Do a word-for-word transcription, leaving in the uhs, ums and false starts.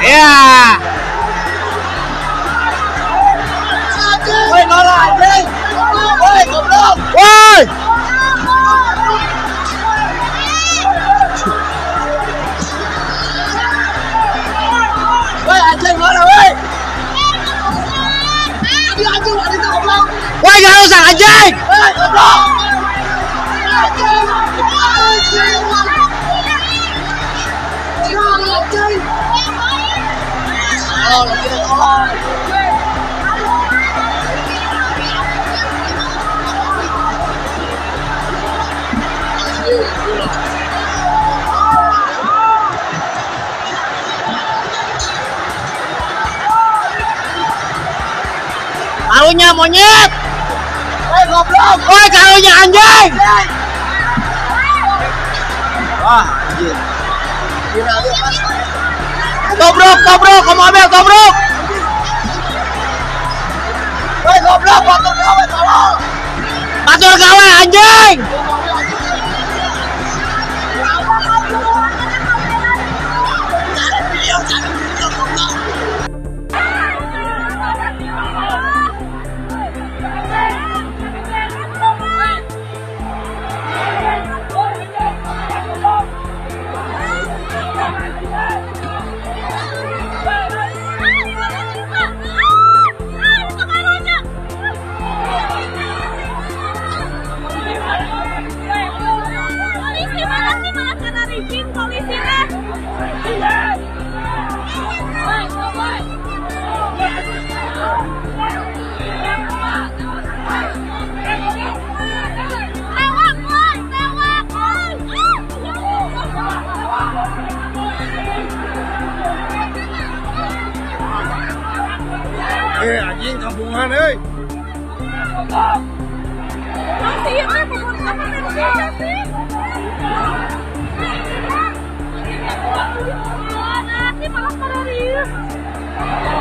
Ya. Woi, nolah anjing. Woi, goblok. Woi. Woi, anjing nolah, woi. Aduh, anjing, anjing goblok. Woi, gak usah anjing. Woi, goblok. Oh, lagi tolong. Karunya monyet. Woi, goblok. Woi, karunya anjing. Wah, anjing. Kira dia pas. Tobruk, tobruk, ke mobil, tobruk. Woi, goblok, batur gawe tolong. Batur gawe anjing. Eh, anjing kampungan, eh. Masih ya, pokoknya apa bensinnya sih? Nanti malah pada riuh.